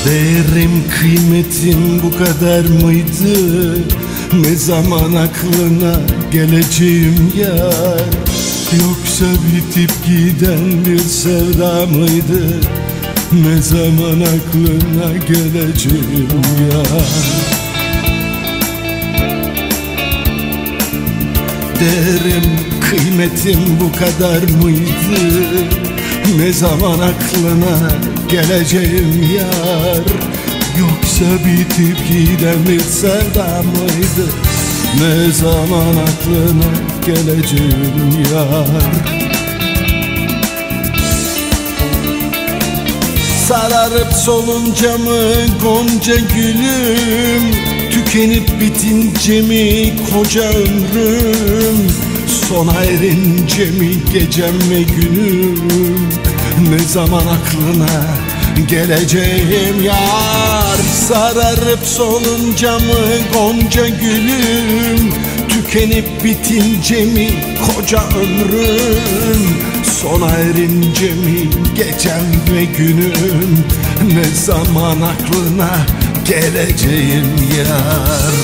Değerim kıymetim bu kadar mıydı? Ne zaman aklına geleceğim yar? Yoksa bitip giden bir sevda mıydı? Ne zaman aklına geleceğim yar? Değerim kıymetim bu kadar mıydı? Ne zaman aklına geleceğim yar? Yoksa bitip giden bir sevda mıydı? Ne zaman aklına geleceğim yar? Sararıp solunca mı gonca gülüm? Tükenip bitince mi koca ömrüm? Sona erince mi gecem ve günüm? Ne zaman aklına geleceğim yar? Sararıp solunca mı gonca gülüm? Tükenip bitince mi koca ömrüm? Sona erince mi gecem ve günüm? Ne zaman aklına geleceğim yar?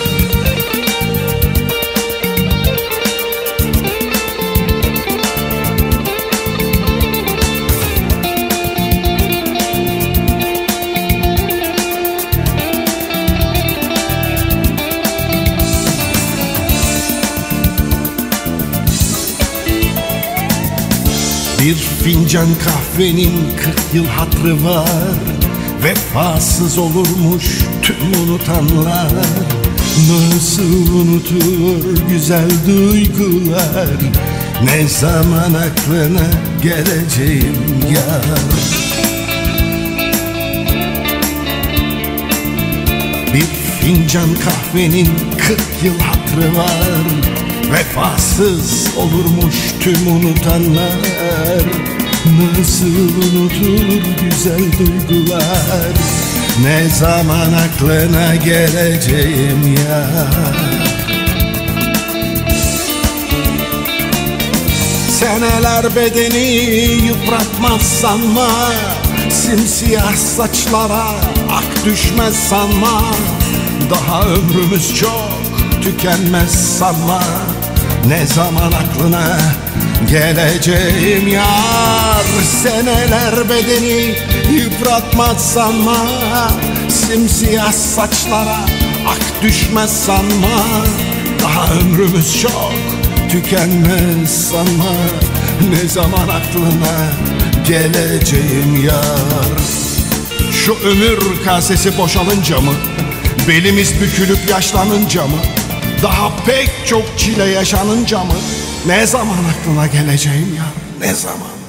Bir fincan kahvenin 40 yıl hatrı var. Vefasız olurmuş tüm unutanlar. Nasıl unutur güzel duygular? Ne zaman aklına geleceğim yar? Bir fincan kahvenin 40 yıl hatrı var. Vefasız olurmuş tüm unutanlar. Nasıl unutur güzel duygular? Ne zaman aklına geleceğim yar? Seneler bedeni yıpratmaz sanma. Simsiyah saçlara ak düşmez sanma. Daha ömrümüz çok tükenmez sanma. Ne zaman aklına geleceğim yar? Seneler bedeni yıpratmaz sanma. Simsiyah saçlara ak düşmez sanma. Daha ömrümüz çok tükenmez sanma. Ne zaman aklına geleceğim yar? Şu ömür kasesi boşalınca mı? Belimiz bükülüp yaşlanınca mı? Daha pek çok çile yaşanınca mı? Ne zaman aklına geleceğim ya? Ne zaman?